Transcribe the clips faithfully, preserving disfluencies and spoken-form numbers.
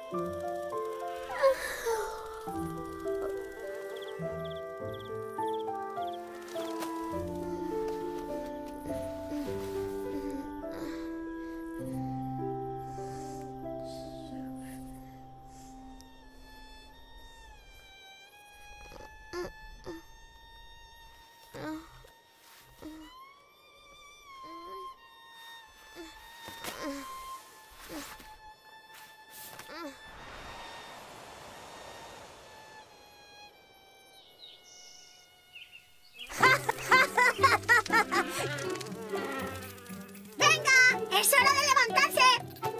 ¡Venga! ¡Es hora de levantarse!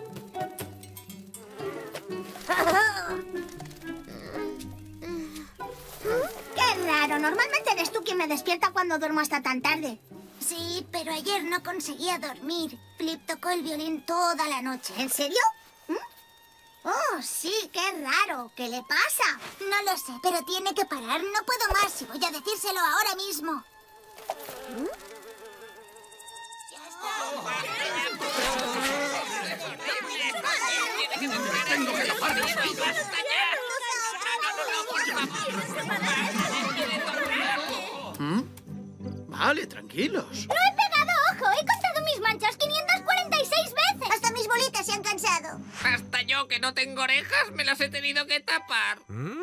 ¡Qué raro! Normalmente eres tú quien me despierta cuando duermo hasta tan tarde. Sí, pero ayer no conseguía dormir. Flip tocó el violín toda la noche. ¿En serio? ¿Mm? Oh, sí, qué raro. ¿Qué le pasa? No lo sé, pero tiene que parar. No puedo más y voy a decírselo ahora mismo. ¿Mm? ¡Tengo que tapar los oídos! ¿Mm? Vale, tranquilos. ¡No he pegado ojo! ¡He contado mis manchas quinientas cuarenta y seis veces! Hasta mis bolitas se han cansado. Hasta yo, que no tengo orejas, me las he tenido que tapar.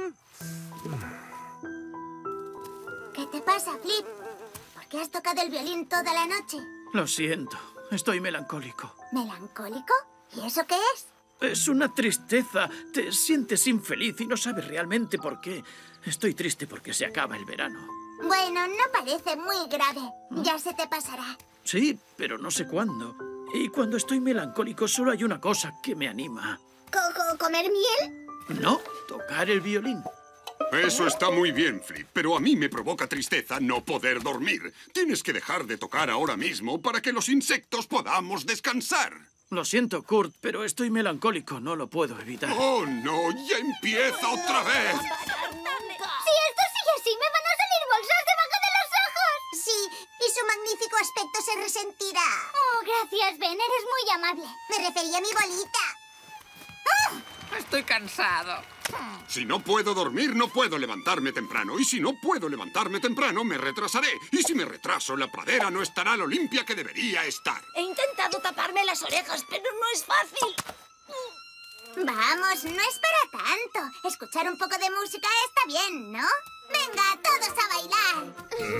¿Qué te pasa, Flip? ¿Por qué has tocado el violín toda la noche? Lo siento, estoy melancólico. ¿Melancólico? ¿Y eso qué es? Es una tristeza. Te sientes infeliz y no sabes realmente por qué. Estoy triste porque se acaba el verano. Bueno, no parece muy grave. Ya se te pasará. Sí, pero no sé cuándo. Y cuando estoy melancólico solo hay una cosa que me anima. ¿Co- ¿Comer miel? No, tocar el violín. Eso está muy bien, Flip, pero a mí me provoca tristeza no poder dormir. Tienes que dejar de tocar ahora mismo para que los insectos podamos descansar. Lo siento, Kurt, pero estoy melancólico. No lo puedo evitar. ¡Oh, no! ¡Ya empieza otra vez! Si esto sigue así, me van a salir bolsas debajo de los ojos. Sí, y su magnífico aspecto se resentirá. Oh, gracias, Ben. Eres muy amable. Me refería a mi bolita. Estoy cansado. Si no puedo dormir, no puedo levantarme temprano. Y si no puedo levantarme temprano, me retrasaré. Y si me retraso, la pradera no estará lo limpia que debería estar. He intentado taparme las orejas, pero no es fácil. Vamos, no es para tanto. Escuchar un poco de música está bien, ¿no? ¡Venga, todos a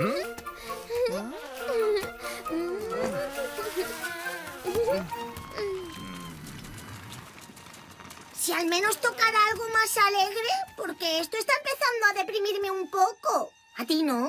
bailar! Si al menos tocara algo más alegre, porque esto está empezando a deprimirme un poco. ¿A ti no?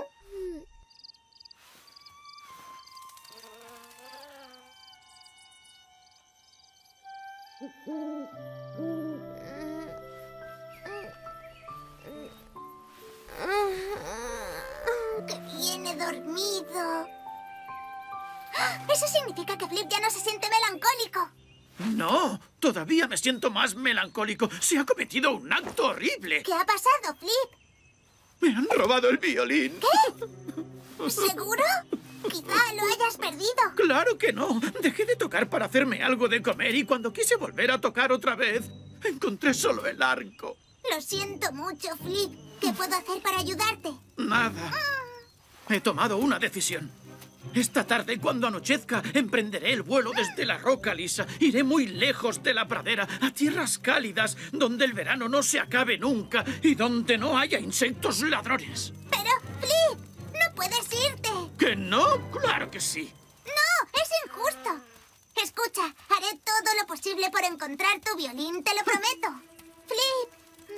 ¡Qué bien he dormido! Eso significa que Flip ya no se siente melancólico. No, todavía me siento más melancólico. Se ha cometido un acto horrible. ¿Qué ha pasado, Flip? Me han robado el violín. ¿Qué? ¿Seguro? Quizá lo hayas perdido. Claro que no. Dejé de tocar para hacerme algo de comer y cuando quise volver a tocar otra vez, encontré solo el arco. Lo siento mucho, Flip. ¿Qué puedo hacer para ayudarte? Nada. He tomado una decisión. Esta tarde, cuando anochezca, emprenderé el vuelo desde la roca lisa. Iré muy lejos de la pradera, a tierras cálidas, donde el verano no se acabe nunca y donde no haya insectos ladrones. Pero, Flip, no puedes irte. ¿Que no? ¡Claro que sí! No, es injusto. Escucha, haré todo lo posible por encontrar tu violín, te lo prometo. Flip.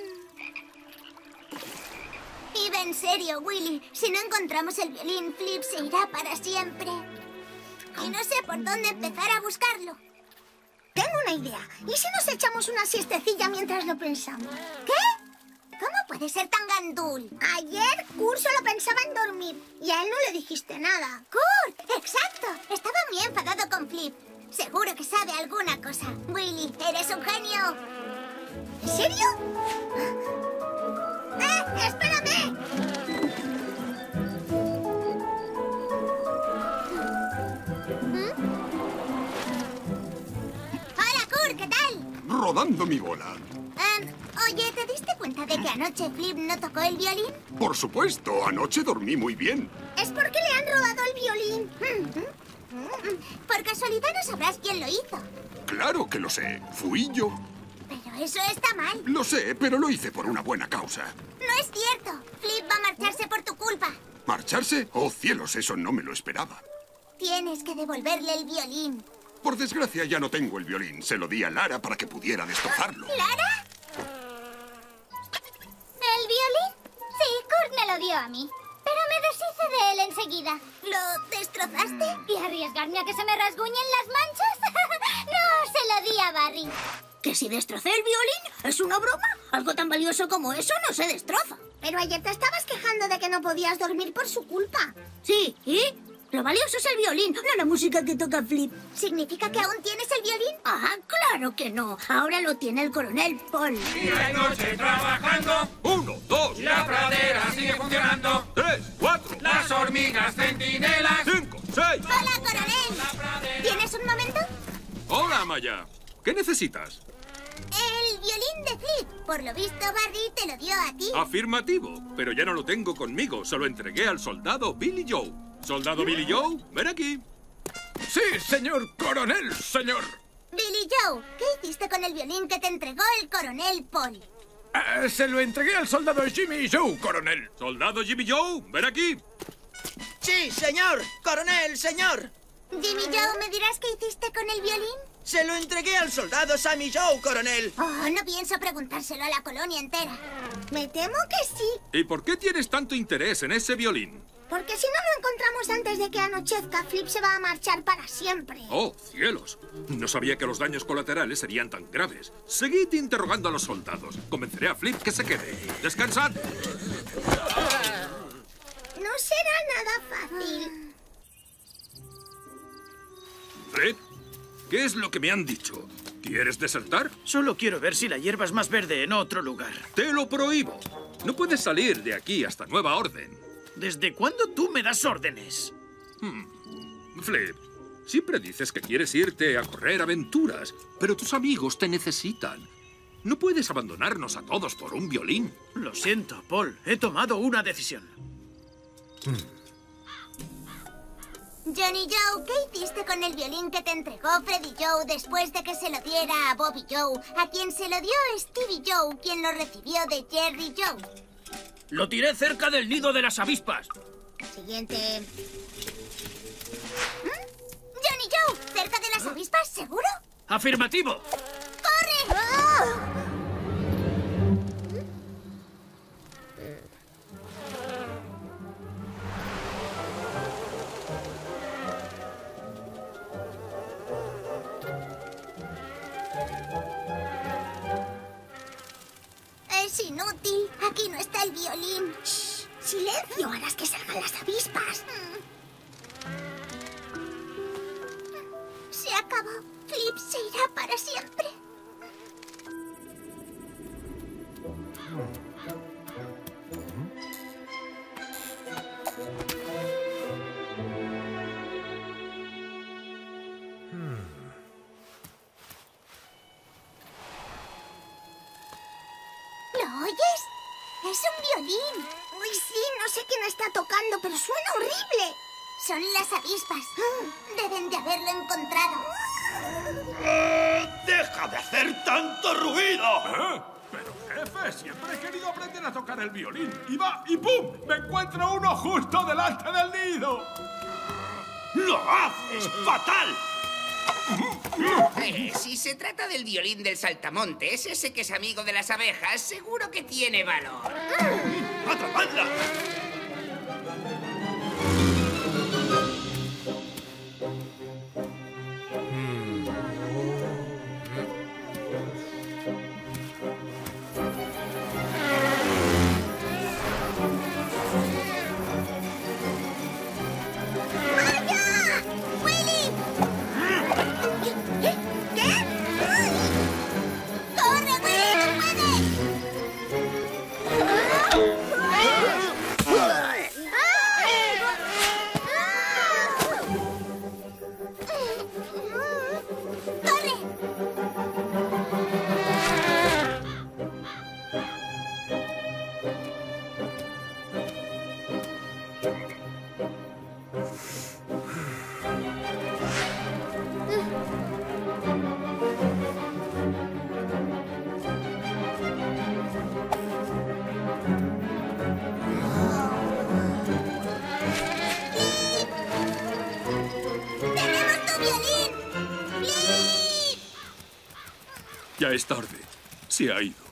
Iba en serio, Willy. Si no encontramos el violín, Flip se irá para siempre. Y no sé por dónde empezar a buscarlo. Tengo una idea. ¿Y si nos echamos una siestecilla mientras lo pensamos? ¿Qué? ¿Cómo puede ser tan gandul? Ayer Kurt solo pensaba en dormir y a él no le dijiste nada. ¡Kurt! ¡Exacto! Estaba muy enfadado con Flip. Seguro que sabe alguna cosa. Willy, eres un genio. ¿En serio? ¡Eh! ¡Espérame! Hola, Kurt, ¿qué tal? Rodando mi bola. Um, Oye, ¿te diste cuenta de que anoche Flip no tocó el violín? Por supuesto, anoche dormí muy bien. Es porque le han robado el violín. Por casualidad no sabrás quién lo hizo. Claro que lo sé. Fui yo. Pero eso está mal. Lo sé, pero lo hice por una buena causa. No es cierto. Flip va a marcharse por tu culpa. ¿Marcharse? Oh, cielos, eso no me lo esperaba. Tienes que devolverle el violín. Por desgracia, ya no tengo el violín. Se lo di a Lara para que pudiera destrozarlo. ¿Lara? ¿El violín? Sí, Kurt me lo dio a mí. Pero me deshice de él enseguida. ¿Lo destrozaste? ¿Y arriesgarme a que se me rasguñen las manchas? No, se lo di a Barry. ¿Que si destrocé el violín? ¿Es una broma? Algo tan valioso como eso no se destroza. Pero ayer te estabas quejando de que no podías dormir por su culpa. Sí, ¿y? Lo valioso es el violín, no la música que toca Flip. ¿Significa que aún tienes el violín? Ah, claro que no. Ahora lo tiene el coronel Paul. Día y noche trabajando. Uno, dos. La pradera sigue funcionando. Tres, cuatro. Las hormigas centinelas. Cinco, seis. ¡Hola, coronel! ¿Tienes un momento? Hola, Maya. ¿Qué necesitas? El violín de Flip. Por lo visto, Barry te lo dio a ti. Afirmativo, pero ya no lo tengo conmigo. Se lo entregué al soldado Billy Joe. Soldado Billy Joe, ven aquí. Sí, señor coronel, señor. Billy Joe, ¿qué hiciste con el violín que te entregó el coronel Paul? Eh, se lo entregué al soldado Jimmy Joe, coronel. Soldado Jimmy Joe, ven aquí. Sí, señor. Coronel, señor. Jimmy Joe, ¿me dirás qué hiciste con el violín? Se lo entregué al soldado Sammy Joe, coronel. Oh, no pienso preguntárselo a la colonia entera. Me temo que sí. ¿Y por qué tienes tanto interés en ese violín? Porque si no lo encontramos antes de que anochezca, Flip se va a marchar para siempre. ¡Oh, cielos! No sabía que los daños colaterales serían tan graves. Seguid interrogando a los soldados. Convenceré a Flip que se quede. ¡Descansad! No será nada fácil. Flip, ¿qué es lo que me han dicho? ¿Quieres desertar? Solo quiero ver si la hierba es más verde en otro lugar. ¡Te lo prohíbo! No puedes salir de aquí hasta nueva orden. ¿Desde cuándo tú me das órdenes? Hmm. Flip, siempre dices que quieres irte a correr aventuras, pero tus amigos te necesitan. No puedes abandonarnos a todos por un violín. Lo siento, Paul. He tomado una decisión. Johnny Joe, ¿qué hiciste con el violín que te entregó Freddy Joe después de que se lo diera a Bobby Joe, a quien se lo dio Stevie Joe, quien lo recibió de Jerry Joe? Lo tiré cerca del nido de las avispas. Siguiente. ¿Mm? Johnny Joe, ¿cerca de las avispas, seguro? ¡Afirmativo! ¡Corre! ¡Ah! Es inútil. Aquí no está el violín. Shh, silencio, harás que salgan las avispas. Se acabó. Flip se irá para siempre. ¿Lo oyes? Es un violín. Uy, sí, no sé quién está tocando, pero suena horrible. Son las avispas. Deben de haberlo encontrado. ¡Deja de hacer tanto ruido! ¿Eh? Pero, jefe, siempre he querido aprender a tocar el violín. Y va, y ¡pum! ¡Me encuentro uno justo delante del nido! ¡Lo haces fatal! Eh, si se trata del violín del saltamontes, ese que es amigo de las abejas, seguro que tiene valor. ¡Atrapadla! ¡Corre, Willy! ¡No puedes! Ya es tarde. Se ha ido.